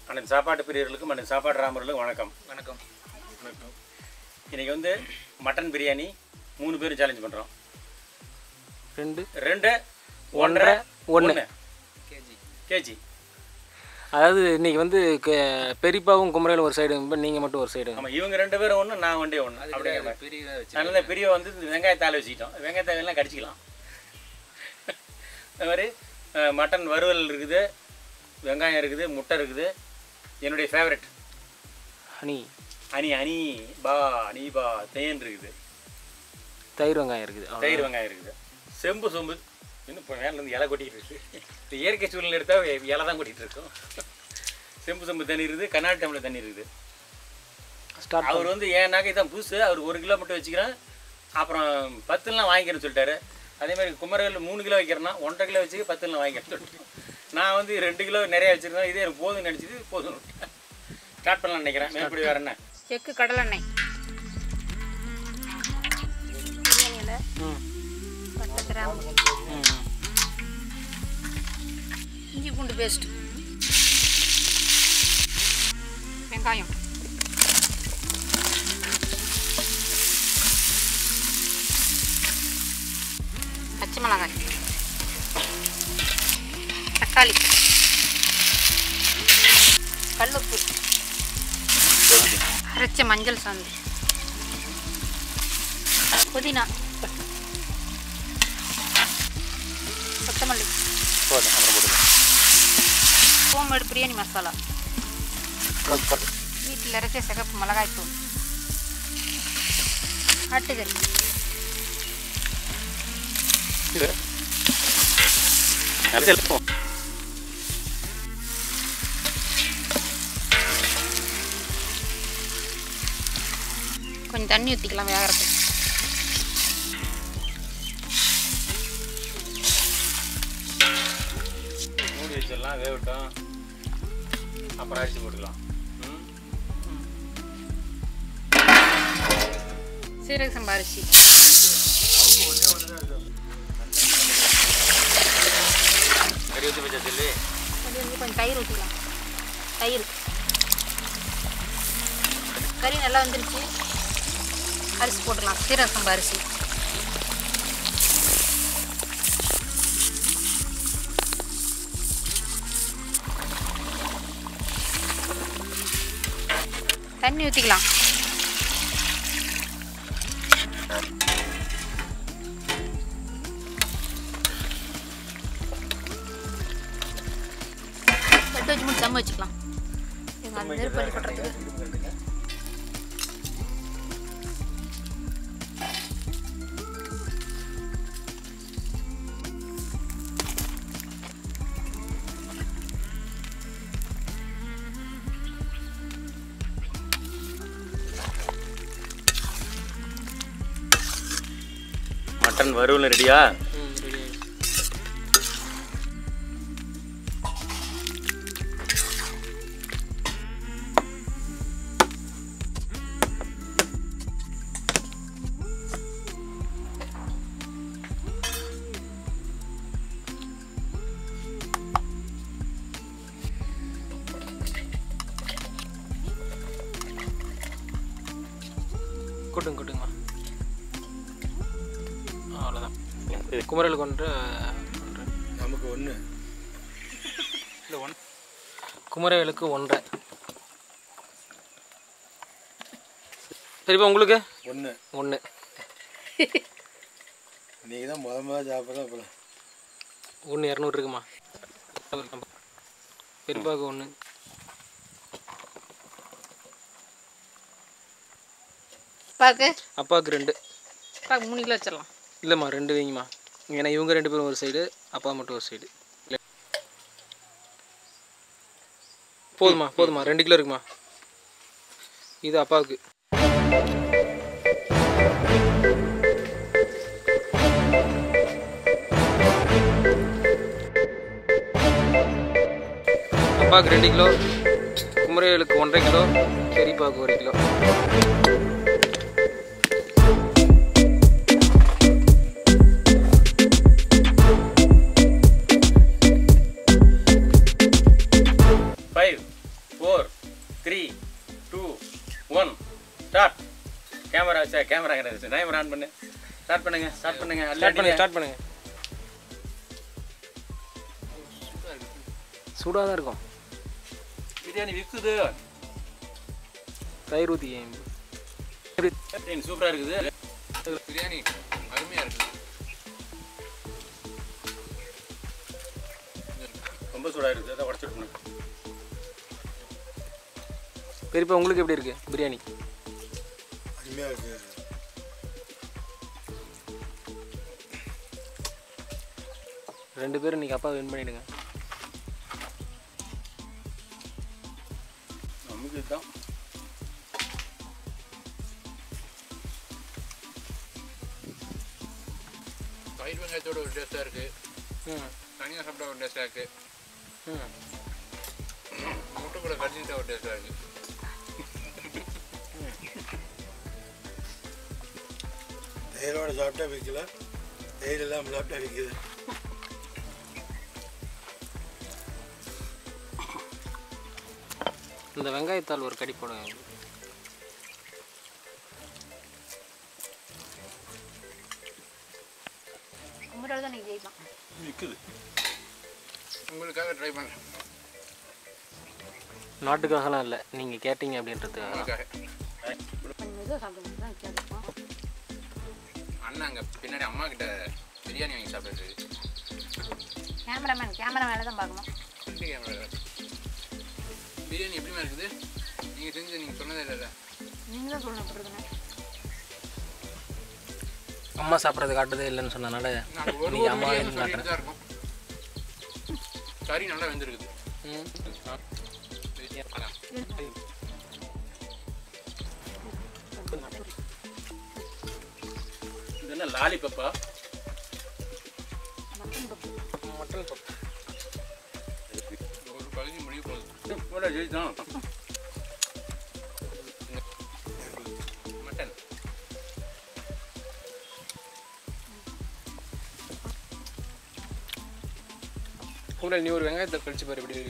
அனைத்து சாப்பாட்டு பிரியர்களுக்கும் அனைத்து சாப்பாடு ராமர்களுக்கும் வணக்கம். வணக்கம். வணக்கம். இன்றைக்கி வந்து மட்டன் பிரியாணி 3 பேரும் சேலஞ்ச் பண்ணுறோம். 2 1.5 1 கேஜி. அதாவது இன்றைக்கி வந்து பெரியப்பாவும் குமரையில் ஒரு சைடு, நீங்கள் மட்டும் ஒரு சைடு. ஆமாம், இவங்க 2 பேரும் ஒன்று, நான் ஒன்றே ஒன்று. அப்படிங்கிற அதனால பெரிய வந்து வெங்காயத்தால் வச்சுக்கிட்டோம். வெங்காயத்தாலாம் கடிச்சிக்கலாம். அது மாதிரி மட்டன் வறுவல் இருக்குது, வெங்காயம் இருக்குது, முட்டை இருக்குது. என்னுடைய ஃபேவரட் ஹனி பா தேன் இருக்குது, தயிர் வெங்காயம் இருக்குது, தயிர் வெங்காயம் இருக்குது, செம்பு சொம்பு இன்னும் இப்போ மேலேருந்து இலை கொட்டிக்கிட்டு இருக்குது. இந்த இயற்கை சூழ்நிலை எடுத்தால் இலை தான் கொட்டிகிட்டு இருக்கோம். செம்பு சொம்பு தண்ணி இருக்குது, கண்ணாடி டம்ளர் தண்ணி இருக்குது. அவர் வந்து ஏன்னாக்க இதான் புதுசு, அவர் 1 கிலோ மட்டும் வச்சுக்கிறேன், அப்புறம் 10லாம் வாங்கிக்கிறேன்னு சொல்லிட்டாரு. அதேமாதிரி குமரவேல் 3 கிலோ வைக்கிறேன்னா 1.5 கிலோ வச்சு 10லாம் வாங்கிக்கிறேன்னு சொல்லிட்டேன். நான் வந்து 2 கிலோ நிறையா வச்சுருந்தேன். இதே எனக்கு போதும்னு நினச்சிது, போதும் ஸ்டார்ட் பண்ணலாம்னு நினைக்கிறேன். மேற்படி வேறு என்ன? செக்கு கடலெண்ணெய், பட்டை கிராம்பு, இஞ்சி பூண்டு பேஸ்ட், வெங்காயம், பச்சை மிளகாய், தக்காளி, கல்லுப்பு, அரைச்ச மஞ்சள் சாந்து, புதினா, கொத்தமல்லி, ஹோம்மேடு பிரியாணி மசாலா, வீட்டில் அரைச்ச சிகப்பு மிளகாய்த்தூள், ஆட்டுக்கறி, கொஞ்சம் தண்ணி ஊற்றிக்கலாம் வேகிறதுக்கு. மூடி வச்சிடலாம், வேகட்டும், அப்புறம் அரிசி போட்டுக்கலாம். சீரக சம்பா அரிசி, கறி ஊற்றி வச்சா சொல்லி அது வந்து கொஞ்சம் தயிர் ஊற்றிக்கலாம். தயிர், கறி நல்லா வந்துருச்சு, அரிசி போட்டுக்கலாம். சீரக சம்பா அரிசி, தண்ணி ஊற்றிக்கலாம். தட்டு வச்சு மட்டும் தம் வச்சுக்கலாம். எங்கள் அந்த நெருப்பள்ளி கொட்டுறதுக்கு. மட்டன் வறுவல் ரெடியா? கொட்டுங்கம்மா. அவ்வளோதான். குமரலுக்கு 1 நமக்கு 1 இல்லை 1 குமரவேலுக்கு 1.5. சரிப்பா, உங்களுக்கு 1 நீங்கள் தான் முதல்ல சாப்பிட்றா. அப்புறம் 1 200 இருக்குமா? பெரியப்பாவுக்கு 1, அப்பாவுக்கு 2. அப்பாவுக்கு 3 கிலோ வச்சிடலாம். இல்லைம்மா, 2 வைங்கம்மா. ஏன்னா இவங்க 2 பேரும் ஒரு சைடு, அப்பா மட்டும் ஒரு சைடு. போதுமா 2 கிலோ இருக்குமா? இது அப்பாவுக்கு. அப்பாவுக்கு 2 கிலோ, குமரவேலுக்கு 1.5 கிலோ, பெரியப்பாவுக்கு 1 kilo. 4 3 2 1 start. Camera timer on பண்ணு. ஸ்டார்ட் பண்ணுங்க. ஸ்டார்ட் பண்ணுங்க. சூடாக தான் இருக்கும். பிரியாணி விற்குது. தயிர் ஊற்றி சூப்பராக இருக்குது. பிரியாணி அருமையாக இருக்குது. ரொம்ப சூடாக இருக்குது. அதை உடச்சிட்டு பெரியப்பா உங்களுக்கு எப்படி இருக்குது பிரியாணி? அருமையாக இருக்குது. ரெண்டு பேரும் இன்றைக்கி அப்பா வின் பண்ணிவிடுங்க. நமக்கு இதுதான் தயிர் வெங்காயத்தோட ஒரு டேஸ்ட்டாக இருக்குது. தனியாக சாப்பிட்டா ஒரு டேஸ்ட்டாக இருக்குது. முட்டை கூட கடிச்சிக்கிட்டா ஒரு டேஸ்ட்டாக இருக்குது. தயிரோட சாப்பிட்டா விற்கல, தயிர் எல்லாம் சாப்பிட்டா விற்கிது. இந்த வெங்காயத்தால் ஒரு கடி போடுங்க. கும்பரோட தான் நீங்கள் ஜெயிக்கலாம். விற்குது. உங்களுக்காக ட்ரை பண்ணுறேன். நாட்டுக்காகலாம் இல்லை, நீங்கள் கேட்டீங்க அப்படின்றதுக்காக. உங்களுக்காக கொஞ்சம் மெதுவாக சாப்பிடுங்க தான் வித்தியாசம். அண்ணா அங்கே பின்னாடி அம்மா கிட்ட பிரியாணி வாங்கி சாப்பிட்றது. கேமரா மேலே தான் பார்க்கணும். கேமரா பிரியாணி எப்படிமா இருக்குது? நீங்கள் செஞ்சு நீங்கள் சொன்னதே இல்லை. நீங்கள் தான் சொல்லணும் சொல்லுங்க. அம்மா சாப்பிட்றது காட்டுறதே இல்லைன்னு சொன்னனால நாங்கள் ஒரு நீங்கள் அம்மா பிரியாணி சொல்லிட்டு தான் இருக்கோம். கறி நல்லா வெந்திருக்குது. இது என்ன லாலிபப்பா? மட்டன் பப்பு. ஒரு பகுதி முடிய போகுது. ஜெயிச்சான். மட்டன் கூட நீ ஒரு வெங்காயத்தை கழிச்சு பாரு எப்படி.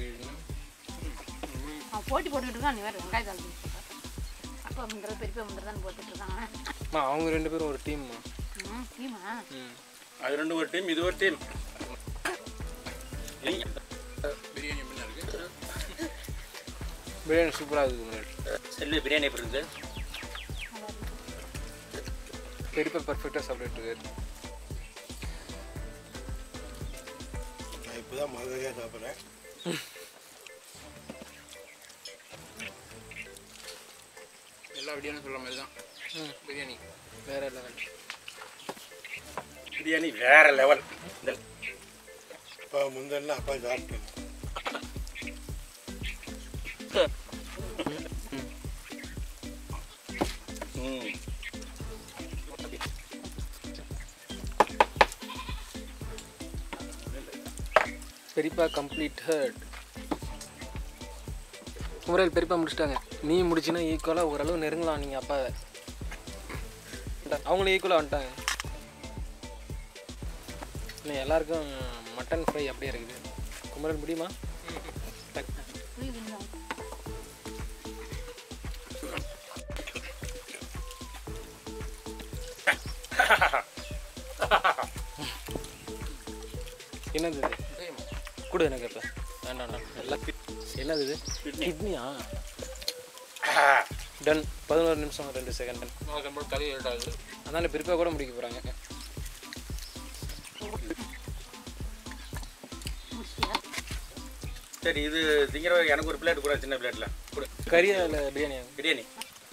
அவன் போட்டி போட்டுக்கிட்டு இருக்கான். நீ வேறு வெங்காயத்தை அழுத்தி அப்பா முந்திரம் பெரியப்பா முந்திரம் போட்டுட்டு இருக்காங்க. அவங்க ரெண்டு பேரும் ஒரு டீம்மா. டீமா? அது ரெண்டு ஒரு டீம், இது ஒரு டீம். பிரியாணி எப்படின்னா இருக்குது? பிரியாணி சூப்பராக இருக்குது. செல்லு பிரியாணி எப்படி இருக்குது? பெரியப்பா பர்ஃபெக்டாக சாப்பிட்டுட்டு. நான் இப்போ தான் முதல்ல சாப்பிட்றேன். எல்லா பிரியாணியும் சொல்ல மாதிரி தான் பிரியாணி வேற லெவல். பிரியாணி வேற லெவல். அப்பா முந்தெல்லாம் அப்பா சாப்பிட்டேன். பெரியப்பா கம்ப்ளீட்டட். குமரேல் பெரியப்பா முடிச்சிட்டாங்க. நீ முடிச்சின்னா ஈக்குவலாக ஓரளவு நெருங்கலாம் நீங்கள் அப்பாவை. அவங்களும் ஈக்குவலாக வந்துட்டாங்க. இல்லை எல்லாருக்கும் மட்டன் ஃப்ரை அப்படியே இருக்குது. குமரேல் முடியுமா? என்னது இது? கூட எனக்கு இப்போ வேண்டாம் எல்லாம் என்னது இது? கிட்னியா? டன். 11 நிமிஷம் 2 செகண்ட். கறி ஏட்டாகுது. அதனால் பிரிப்பாக கூட முடிக்க போகிறாங்க. சரி, இது திங்கிற எனக்கு ஒரு பிளேட் கூட, சின்ன பிளேட்டில் கூட. கறி அதில் பிரியாணி. பிரியாணி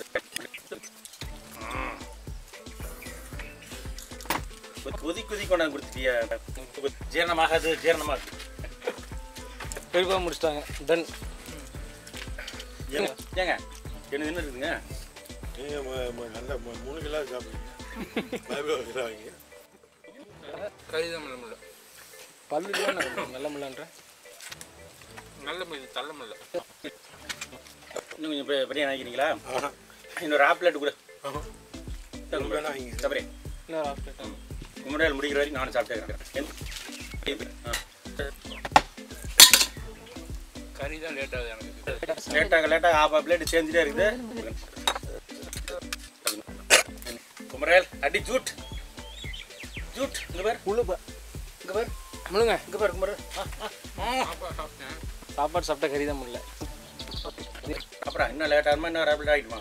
கொதி கொண்டாந்து கொடுத்துட்டியா? ஜீரணமாகாது, ஜீரணமாகுது. பெரியப்பா முடிச்சிட்டாங்க. டன். ஏங்க என்ன இருக்குதுங்க? நீங்கள் நல்லா 3 கிலோ சாப்பிடுங்க. கறி தான் மெல்ல முடியல. பல்லுலாம் நல்ல முள்ளன்ற நல்ல முடியுது, தள்ள முடியல. இன்னும் கொஞ்சம் பிரியாணி ஆகிக்கிறீங்களா? இன்னொரு ஆஃப் பிளேட் கூட. சபரி இன்னொரு ஆஃப் பிளேட். குமரேல் முடிக்கிற வரைக்கும் நானும் சாப்பிட்டேன். கறி தான் லேட் ஆகுது எனக்கு. லேட்டாக ஆஃப் பிளேட் சேர்ந்துட்டே இருக்குது. குமரேல் அடி ஜூட் ஜூட் இங்கே பேர் இங்கே பேர் முழுங்க. இங்கே பேர் குமரேல். சாப்பாடு சாப்பிட்டா கறி தான் முடியல. அப்புறம் இன்னும் லேட் ஆகுமா இன்னும் ரேபிள் ஆகிடுமா?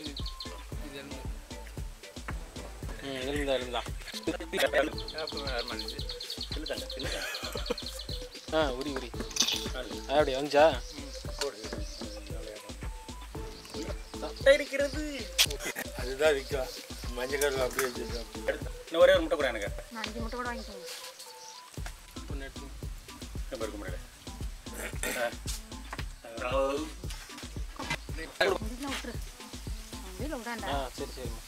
எலும்பா உரி உரி அப்படி வந்துச்சா இருக்கிறது. அதுதான் விற்கும். மஞ்சள் கருவில் அப்படியே வச்சுருக்கோம். இன்னும் ஒரே ஒரு முட்டை கூட எனக்கு. நான் 5 முட்டை கூட வாங்கிக்கோங்க. இங்கே பேர் குமரேல். வீட்டில் விட்டுரு. வீட்டில் விடாண்டா. சரி சரிம்மா.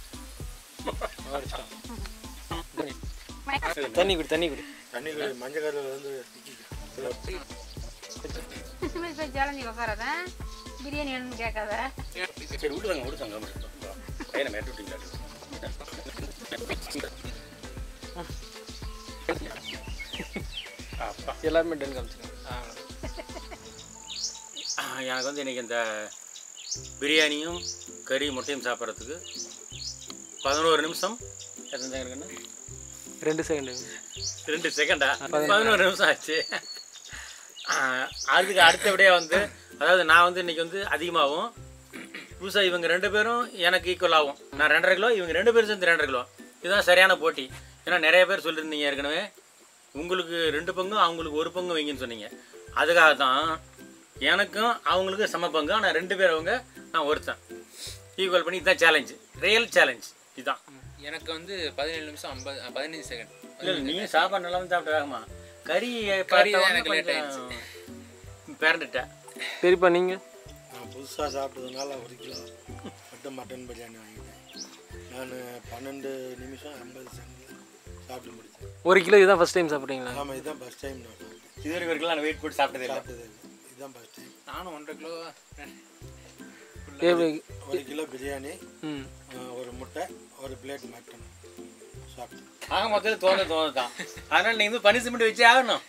தண்ணி குடி தண்ணி குடி. தண்ணி மஞ்சள் கருவில் வந்து சேலஞ்சி உட்காராத. பிரியாணி வேணும்னு கேட்காத. சரி விடுதாங்க பையனை மேட்டு விட்டீங்களா? அப்பா எல்லாருமே டன் காமிச்சுங்க. எனக்கு வந்து இன்றைக்கி இந்த பிரியாணியும் கறி முட்டையும் சாப்பிட்றதுக்கு 11 நிமிஷம் எத்தனை செகண்ட் இருக்குன்னா 2 செகண்ட் 2 செகண்டா 11 நிமிஷம் ஆச்சு. அதுக்கு அடுத்தபடியாக வந்து அதாவது நான் வந்து இன்றைக்கி வந்து அதிகமாகவும் புதுசாக இவங்க 2 பேரும் எனக்கு ஈக்குவலாகும். நான் 2.5 கிலோ, இவங்க 2 பேரும் சேர்ந்து 2.5 கிலோ. இதுதான் சரியான போட்டி. ஏன்னா நிறைய பேர் சொல்லியிருந்தீங்க ஏற்கனவே உங்களுக்கு 2 பங்கும் அவங்களுக்கு 1 பங்கு வைங்கன்னு சொன்னீங்க. அதுக்காக தான் எனக்கும் அவங்களுக்கு சம பங்கு. ஆனால் 2 பேர் அவங்க நான் ஒருத்தன் ஈக்குவல் பண்ணி இதுதான் சேலஞ்சு, ரியல் சேலஞ்ச் இதுதான். எனக்கு வந்து 17 நிமிஷம் 15 செகண்ட். இல்லை நீ சாப்பாடு நல்லா வந்து சாப்பிட்டு வேகமா கறி தான் எனக்கு லேட் ஆயிடுச்சு. பிறந்துட்டேன். சரிப்பா நீங்கள்? நான் புதுசாக சாப்பிட்டதுனால 1 கிலோ மட்டன் பிரியாணி வாங்கிட்டேன். நான் 12 நிமிஷம் 50 செகண்டில் சாப்பிட்டு முடித்தேன். 1 கிலோ இதுதான் ஃபஸ்ட் டைம் சாப்பிட்றீங்களா? ஆமாம், இதுதான் ஃபஸ்ட் டைம் நான் சாப்பிட்டேன். இது வரைக்கும் நான் வெயிட் போட்டு சாப்பிட்டதே இல்லை. இதுதான் ஃபஸ்ட் டைம். நானும் 1.5 கிலோ 1 கிலோ பிரியாணி, 1 முட்டை, 1 பிளேட் மட்டன் சாப்பிட்டேன். ஆக மொத்தத்தில் தோணுதான். அதனால் நீங்கள் பனிஷ்மெண்ட் வச்சே ஆகணும்.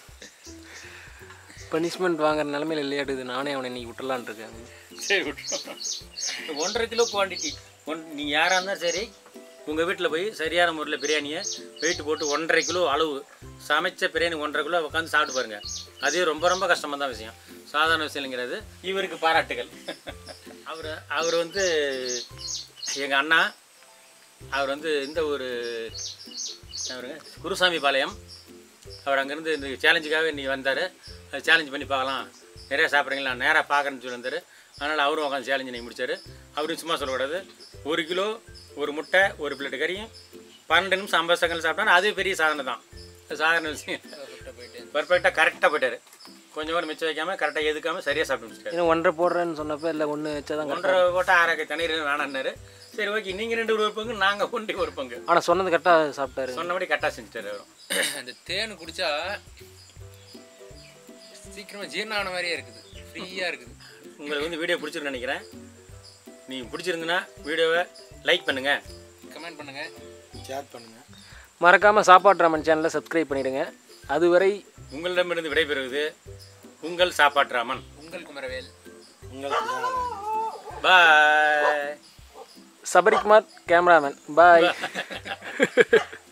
பனிஷ்மெண்ட் வாங்குற நிலமையில இல்லையாடுது. நானே அவனை இன்னைக்கு விட்டுலான் இருக்கேன். சரி விட்டுருவோம். 1.5 கிலோ குவான்டிட்டி. நீங்கள் யாராக இருந்தாலும் சரி உங்கள் வீட்டில் போய் சரியான முறையில் பிரியாணியை வெயிட் போட்டு 1.5 கிலோ அளவு சமைச்ச பிரியாணி 1.5 கிலோ உட்காந்து சாப்பிட்டு பாருங்கள். அதே ரொம்ப ரொம்ப கஷ்டமாக தான் விஷயம், சாதாரண விஷயம் இல்லைங்கிறது. இவருக்கு பாராட்டுகள். அவர் வந்து எங்கள் அண்ணா. அவர் வந்து இந்த ஒரு குருசாமி பாளையம். அவர் அங்கேருந்து இந்த சேலஞ்சுக்காக இன்றைக்கி வந்தார். அது சேலஞ்ச் பண்ணி பார்க்கலாம், நிறையா சாப்பிட்றீங்களா, நான் நேராக பார்க்குறேன்னு சொல்லி வந்தார். அதனால் அவரும் உட்காந்து சேலஞ்சு நீங்கள் முடிச்சார். அவரும் சும்மா சொல்லக்கூடாது. 1 கிலோ 1 முட்டை 1 பிளேட் கறியும் 12 நிமிஷம் 50 செகண்ட் சாப்பிட்டாரு. அதே பெரிய சாதனை தான். சாதாரண விஷயம். பர்ஃபெக்டாக கரெக்டாக போயிட்டார். கொஞ்சம் கூட மிச்சம் வைக்காமல் கரெக்டாக எதுக்காமல் சரியாக சாப்பிட்டு முடிச்சிட்டாரு. இன்னும் 1.5 போடுறேன்னு சொன்னப்போ இல்லை 1 வச்சா தான் 1.5 போட்டால் 6 தண்ணீர் வேணான்னாரு. சரி ஓகே, நீங்கள் 2 1 பங்கு, நாங்கள் 1 பங்கு. ஆனால் சொன்னது கரெக்டாக சாப்பிட்டாரு. சொன்னபடி கரெக்டாக செஞ்சுட்டாரு அவரும். அந்த தேன் குடிச்சா சீக்கிரமாக ஜீரணம் ஆன மாதிரியே இருக்குது, ஃப்ரீயாக இருக்குது. உங்களுக்கு வந்து வீடியோ பிடிச்சிருக்குன்னு நினைக்கிறேன். நீங்கள் பிடிச்சிருந்துன்னா வீடியோவை லைக் பண்ணுங்கள், கமெண்ட் பண்ணுங்கள், ஷேர் பண்ணுங்கள். மறக்காமல் சாப்பாட்டு ராமன் சேனலை சப்ஸ்கிரைப் பண்ணிவிடுங்க. அதுவரை உங்களிடமிருந்து விடைபெறுவது உங்கள் சாப்பாட்டு ராமன், உங்கள் குமரவேல், உங்கள் பாய். சபரிக்குமார் கேமராமேன். பாய்.